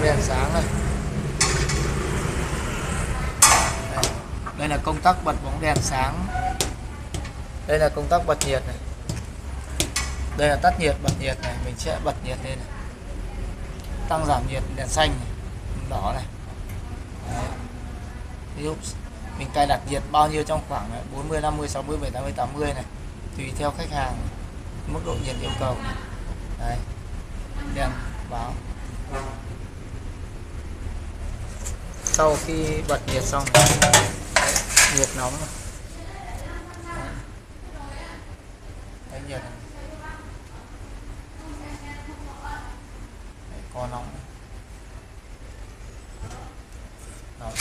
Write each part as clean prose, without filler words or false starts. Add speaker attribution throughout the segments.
Speaker 1: bóng đèn sáng này. Đây là công tắc bật bóng đèn sáng. Đây là công tắc bật nhiệt này. Đây là tắt nhiệt, bật nhiệt này. Mình sẽ bật nhiệt lên này. Tăng giảm nhiệt đèn xanh này, đỏ này. Đấy. Ví dụ mình cài đặt nhiệt bao nhiêu trong khoảng này, 40, 50, 60, 70, 80, 80 này. Tùy theo khách hàng, mức độ nhiệt yêu cầu này. Đấy. Đèn báo. Sau khi bật nhiệt xong, nhiệt nóng này. Đấy, nhiệt này. Đấy, có nóng này. Đó.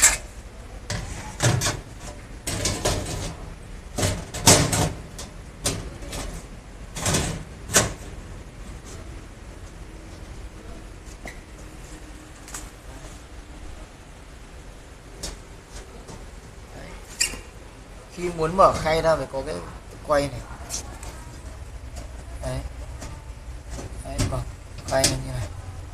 Speaker 1: Khi muốn mở khay ra phải có cái quay này. Đấy. Đấy, mở khay như này.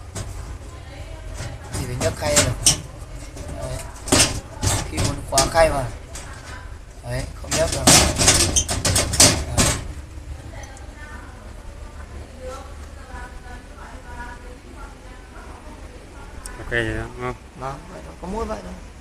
Speaker 1: Thì phải nhấc khay được. Đấy. Khi muốn khóa khay vào. Đấy, không nhấc được.
Speaker 2: Ok vậy đó, đúng không?
Speaker 1: Đó, vậy đó, có mỗi vậy thôi.